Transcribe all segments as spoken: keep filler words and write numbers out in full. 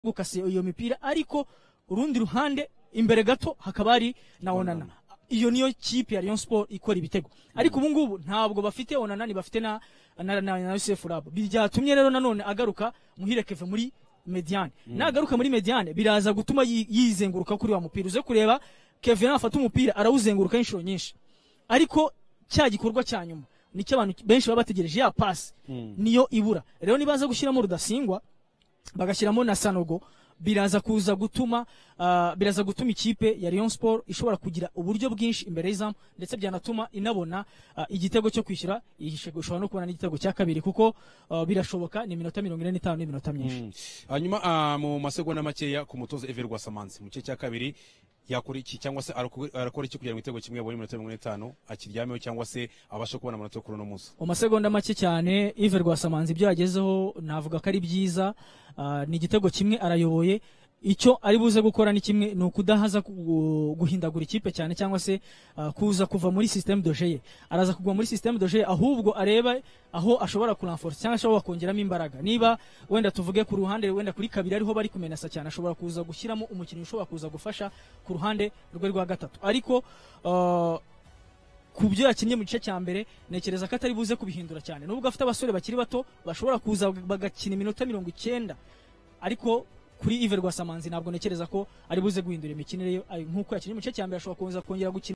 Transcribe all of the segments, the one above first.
gukase iyo mipira ariko urundi ruhande imbere gato hakaba ari na Onana. Iyo niyo kipe ya Rayon Sport ikora ibitego. Ariko ubu ngubu ntabwo bafite Onana, ni bafite na na na Yusuf Rabo. Byatumye rero nanone agaruka Muhire Keve muri Mediane. Mm. Nagaruka muri Mediane biraza gutuma yizenguruka kuri wa mupira. Uze kureba Keve afata umupira arawuzenguruka inshuro nyinshi. Ariko cya gikorwa cya nyuma nicyo abantu benshi baba bategereje ya pass mm. niyo ibura. Rero nibaza gushyiramo Rudasingwa bagashyiramo na Sanogo biraza kuza gutuma uh, biraza gutuma ikipe ya Rayon Sport ishobora kugira uburyo bwinshi imbere y'izamu ndetse byanatuma inabona uh, igitego cyo kwishyura ishobora no kubona n'igitego cya kabiri kuko uh, birashoboka ni minota mirongo ine n'itanu n'iminota myinshi. Hanyuma mm. uh, mu masegonda makeya ku mutoza Ever Rwasamanzi mu cye cya kabiri yakora iki cyangwa se arakora iki kugira ngo igitego kimwe abone minota mirongo ine n'itanu akiryameho cyangwa se abasha kubona amanota yo kuri no munsi. Mu masegonda make cyane Ever Rwasamanzi ibyo yagezeho navuga ko ari byiza. Uh, ni igitego kimwe arayoboye. Icyo ari buze gukora ni kimwe ni ukudahaza guhindagura ikipe cyane cyangwa se uh, kuza kuva muri système de jeu. Araza kugwa muri système de jeu ahubwo areba aho ashobora kuranforce cyangwa ashobora kongeramo imbaraga. Niba wenda tuvuge ku ruhande wenda kuri kabiri ariho bari kumenasa cyane ashobora kuza gushyiramo umukinnyi ushobora kuza gufasha ku ruhande rwe rwa gatatu. Ariko uh, kubyo yakinnye mu gice cya mbere nekereza ko atari buze kubihindura cyane. Nubwo afite abasore bakiri bato bashobora kuza bagakina iminota mirongo icyenda ariko kuri Ever Rwasamanzi ntabwo nekereza ko ari buze guhindura imikinire yo nkuko yakinnye mu gice cya mbere ashobora kuza kongera gukina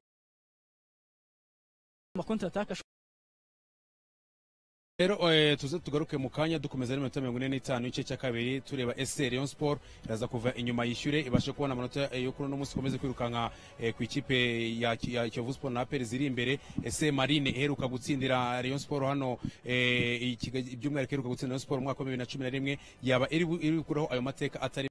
ama contre attaque. Rero eh, tuze tugaruke mu kanya dukomeza n'iminota mirongo ine n'itanu igice cya kabiri tureba ese Rayon Sport iraza kuva inyuma yishyure ibashe kubona amanota yo kuri no munsi komeze kwirukanka eh, ku ikipe ya, ya Kiyovu Sport na A P R ziri imbere. Ese Marine iheruka gutsindira Rayon Sport hano eh, ibyumwihariko iheruka gutsindira Rayon Sport mu mwaka wa bibiri na cumi na rimwe yaba iri iri kuraho ayo mateka atari